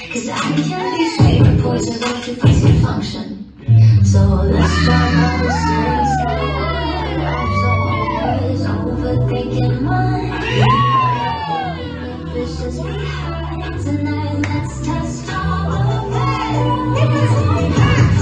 Cause I can be sweet, but poison love if I still function. So let's drop all the strings. I'm so over this overthinking mind. Let's just be high tonight. Let's test all of it.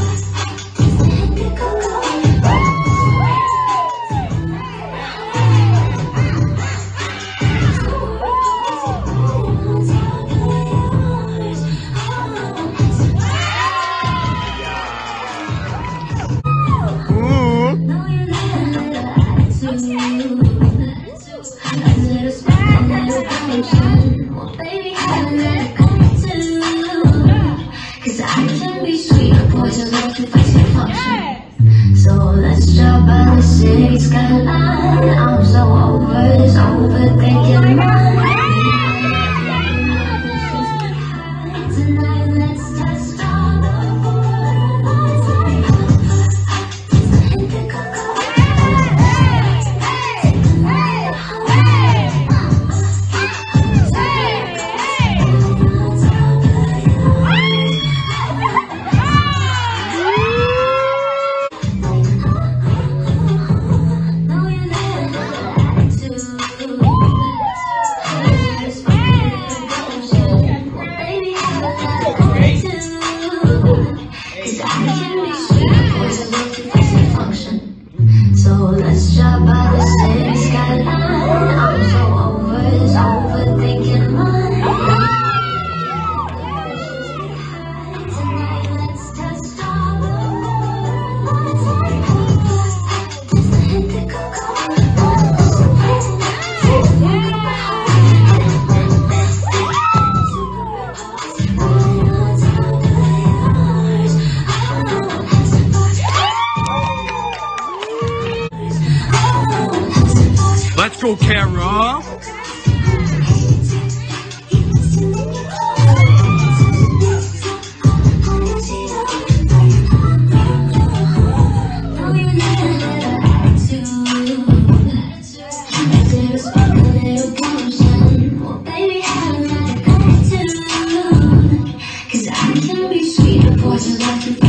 Cause I can be sweet, but poison love if I still function. So let's drop out the city skyline. I'm so over this overthinking mind. Tonight let's test all the boys. So let's drop by the city skyline. I'm so over this overthinking mind. Tonight let's test all Let's go, Kara. Cause I can be sweet, but poison love.